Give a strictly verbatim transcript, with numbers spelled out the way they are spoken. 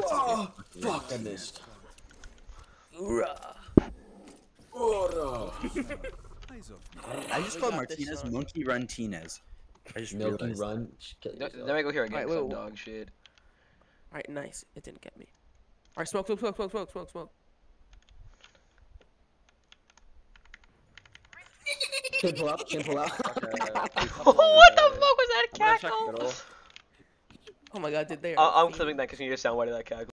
Oh, fuck, I missed. Hoorah. Oh, I just We called got this Martinez song. Monkey Run Tinez. I just Milky realized. Run. Kill Let yourself. me go here again, Alright, cause I'm wait, dog shit. Alright, nice. It didn't get me. Alright, smoke, smoke, smoke, smoke, smoke, smoke, smoke. Can't pull out. Can't pull out. What the fuck was that cackle? Oh my god, did they? I I'm clipping that because you just sound white of that cackle.